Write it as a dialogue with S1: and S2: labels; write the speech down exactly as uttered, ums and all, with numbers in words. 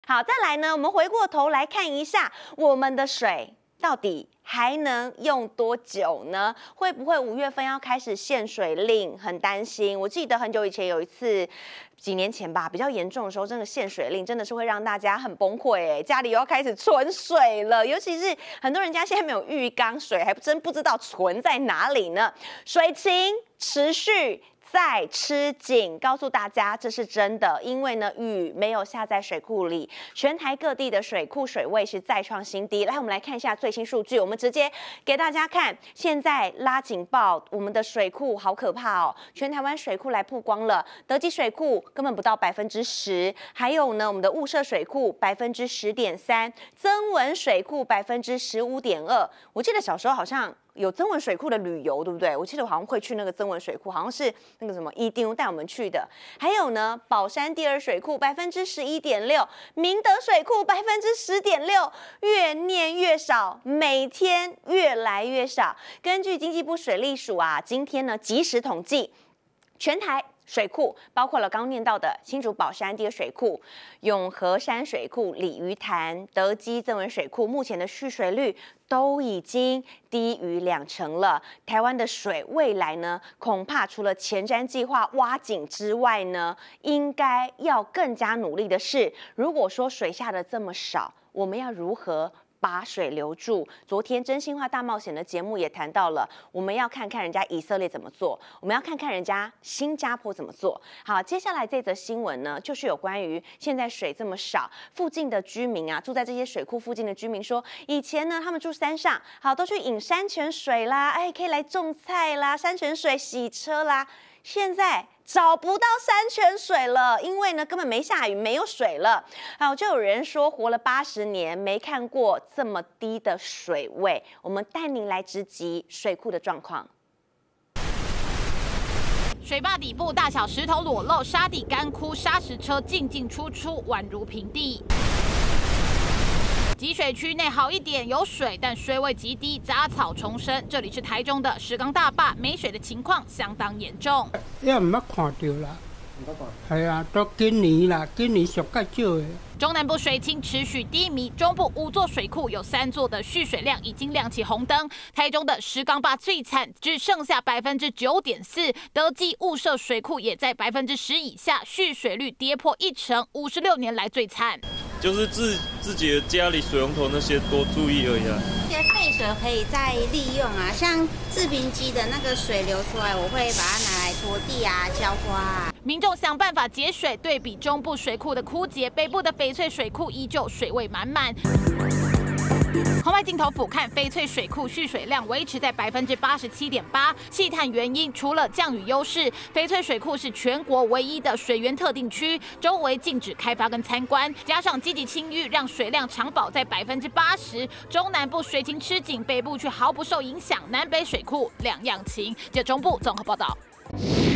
S1: 好，再来呢，我们回过头来看一下我们的水到底还能用多久呢？会不会五月份要开始限水令？很担心。我记得很久以前有一次，几年前吧，比较严重的时候，真的限水令真的是会让大家很崩溃哎，家里又要开始存水了，尤其是很多人家现在没有浴缸水，还真不知道存在哪里呢。水情持续在吃紧，告诉大家这是真的，因为呢雨没有下在水库里，全台各地的水库水位是再创新低。来，我们来看一下最新数据，我们直接给大家看，现在拉警报，我们的水库好可怕哦，全台湾水库来曝光了，德基水库根本不到百分之十，还有呢我们的雾社水库百分之十点三，曾文水库百分之十五点二。我记得小时候好像有曾文水库的旅游，对不对？我记得我好像会去那个曾文水库，好像是那个什么一丁带我们去的。还有呢，宝山第二水库百分之十一点六，明德水库百分之十点六，越念越少，每天越来越少。根据经济部水利署啊，今天呢即时统计，全台水库包括了刚念到的新竹宝山第二水库、永和山水库、鲤鱼潭、德基曾文水库，目前的蓄水率都已经低于两成了。台湾的水未来呢，恐怕除了前瞻计划挖井之外呢，应该要更加努力的是，如果说水下的这么少，我们要如何把水留住？昨天真心话大冒险的节目也谈到了，我们要看看人家以色列怎么做，我们要看看人家新加坡怎么做。好，接下来这则新闻呢，就是有关于现在水这么少，附近的居民啊，住在这些水库附近的居民说，以前呢他们住山上，好都去饮山泉水啦，哎可以来种菜啦，山泉水洗车啦，现在找不到山泉水了，因为呢根本没下雨，没有水了。好，就有人说活了八十年没看过这么低的水位。我们带您来直击水库的状况。
S2: 水坝底部大小石头裸露，沙底干枯，砂石车进进出出，宛如平地。集水区内好一点，有水，但水位极低，杂草丛生。这里是台中的石冈大坝，没水的情况相当严重。
S3: 也唔捌看到啦，系啊，都今年啦，今年上较少的。
S2: 中南部水情持续低迷，中部五座水库有三座的蓄水量已经亮起红灯。台中的石冈坝最惨，只剩下百分之九点四。德基雾社水库也在百分之十以下，蓄水率跌破一成，五十六年来最惨。
S4: 就是自自己的家里水龙头那些多注意而已啊。
S5: 这些废水可以再利用啊，像制冰机的那个水流出来，我会把它拿来拖地啊、浇花啊。
S2: 民众想办法节水，对比中部水库的枯竭，北部的翡翠水库依旧水位满满。红外镜头俯瞰翡翠水库蓄水量维持在百分之八十七点八。细探原因，除了降雨优势，翡翠水库是全国唯一的水源特定区，周围禁止开发跟参观，加上积极清淤，让水量常保在百分之八十。中南部水情吃紧，北部却毫不受影响，南北水库两样情。这中部综合报道。